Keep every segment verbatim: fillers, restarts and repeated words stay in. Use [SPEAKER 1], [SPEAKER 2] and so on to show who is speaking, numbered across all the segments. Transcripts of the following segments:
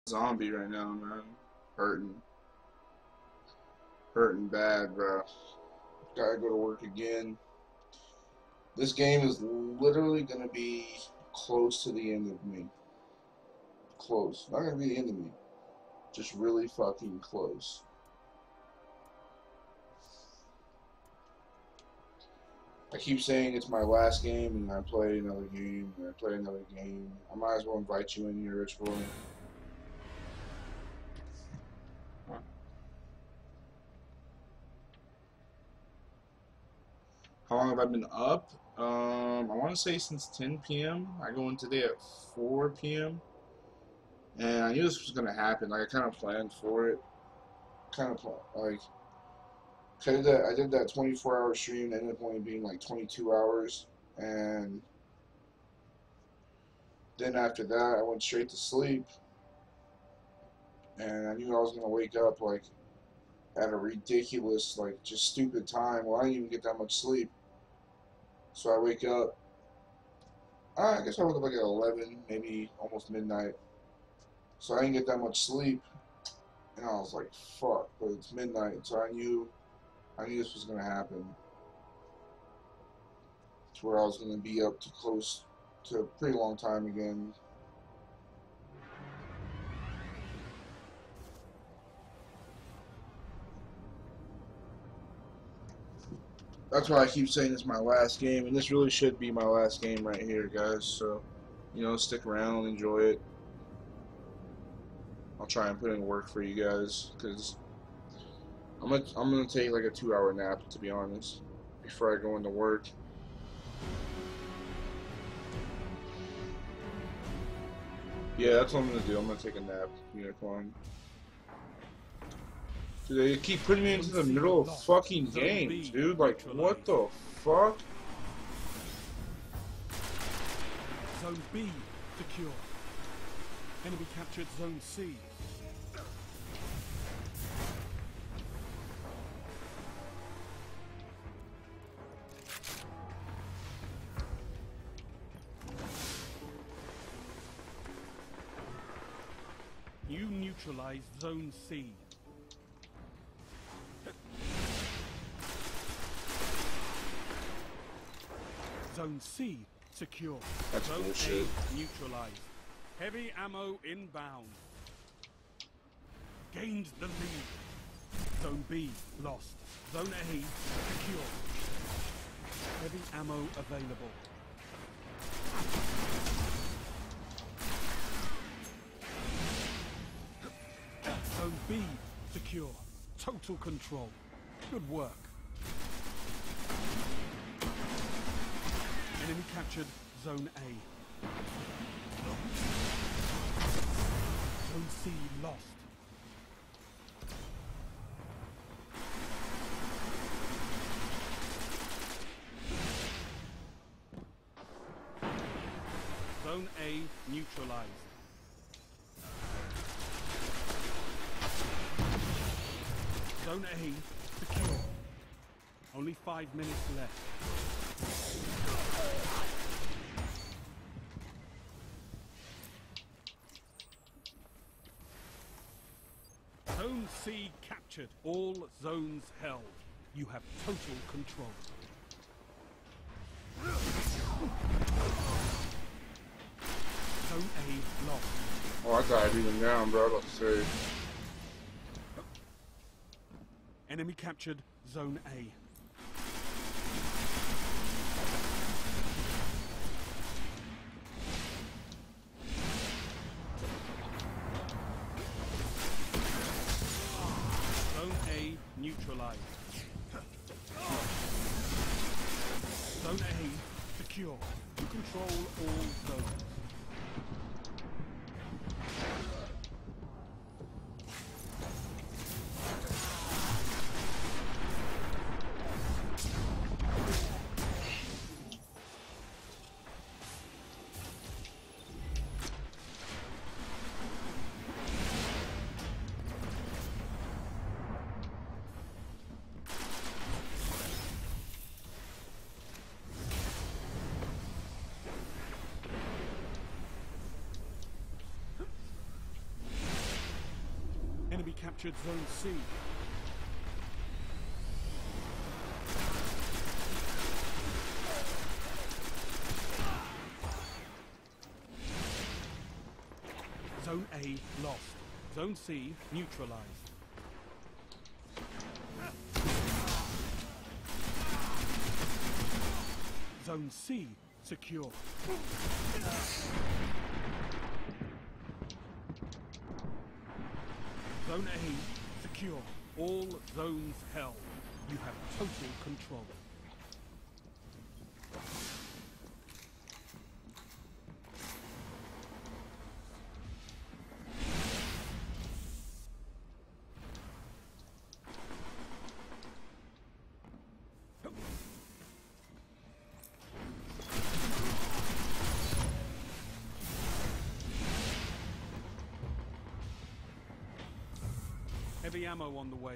[SPEAKER 1] Zombie right now, man. Hurting. Hurting bad, bro. Gotta go to work again. This game is literally gonna be close to the end of me. Close. Not gonna be the end of me. Just really fucking close. I keep saying it's my last game, and I play another game, and I play another game. I might as well invite you in here, Rich Boy. How long have I been up? Um, I want to say since ten p m I go in today at four p m And I knew this was gonna happen. Like I kind of planned for it. Kind of like I did that. I did that twenty-four hour stream. That ended up only being like twenty-two hours, and then after that, I went straight to sleep. And I knew I was gonna wake up like at a ridiculous, like just stupid time. Well, I didn't even get that much sleep. So I wake up. I guess I woke up like at eleven, maybe almost midnight. So I didn't get that much sleep, and I was like, "Fuck!" But it's midnight, so I knew, I knew this was gonna happen. To where I was gonna be up to close to a pretty long time again. That's why I keep saying it's my last game, and this really should be my last game right here, guys. So, you know, stick around, enjoy it. I'll try and put in work for you guys, because I'm gonna I'm gonna take like a two hour nap, to be honest, before I go into work. Yeah, that's what I'm gonna do. I'm gonna take a nap, Unicorn. Dude, they keep putting me into the middle of fucking games, dude. Like, what the fuck?
[SPEAKER 2] Zone B secure. Enemy captured Zone C. You neutralized Zone C. Zone C secure.
[SPEAKER 1] That's
[SPEAKER 2] Zone
[SPEAKER 1] bullshit.
[SPEAKER 2] A neutralized. Heavy ammo inbound. Gained the lead. Zone B lost. Zone A secure. Heavy ammo available. Zone B secure. Total control. Good work. Enemy captured Zone A. Zone C lost. Zone A neutralized. Zone A secure. Only five minutes left. Zone C captured. All zones held. You have total control. Zone A lost.
[SPEAKER 1] Oh, I thought I beat him down, bro. I was about to say.
[SPEAKER 2] Enemy captured Zone A. Zone A neutralized. Zone A secure. You control all zones. Enemy captured Zone C. Zone A lost. Zone C neutralized. Zone C secure. Zone A secure. All zones held. You have total control. Heavy ammo on the way.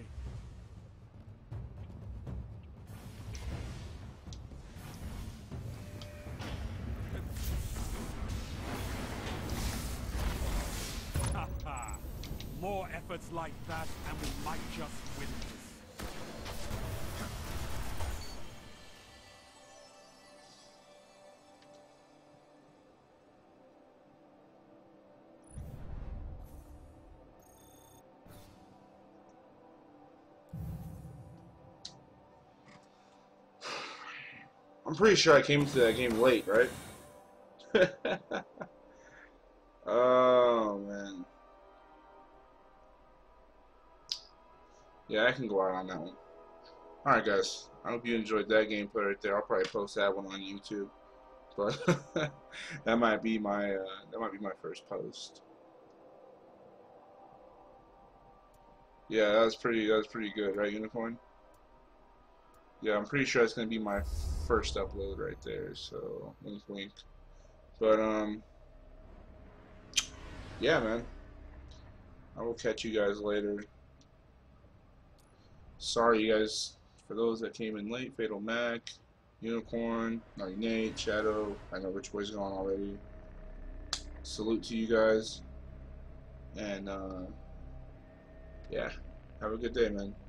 [SPEAKER 2] Ha ha! More efforts like that and we might just win this.
[SPEAKER 1] I'm pretty sure I came into that game late, right? Oh, man. Yeah, I can go out on that one. Alright, guys. I hope you enjoyed that gameplay right there. I'll probably post that one on YouTube. But that might be my uh, that might be my first post. Yeah, that was pretty that was pretty good, right, Unicorn? Yeah, I'm pretty sure it's gonna be my first upload right there. So wink, wink. But um, yeah, man. I will catch you guys later. Sorry, you guys, for those that came in late. Fatal Mac, Unicorn, Naughty Nate, Shadow. I know Rich Boy's gone already. Salute to you guys, and uh, yeah, have a good day, man.